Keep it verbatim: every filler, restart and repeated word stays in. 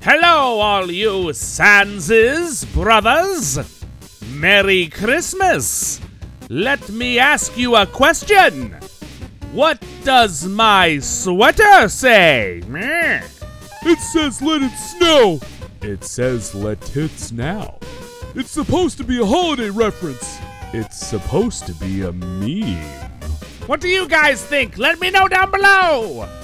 Hello, all you Sanses brothers. Merry Christmas. Let me ask you a question. What does my sweater say? Meh. It says let it snow. It says let tits now. It's supposed to be a holiday reference. It's supposed to be a meme. What do you guys think? Let me know down below.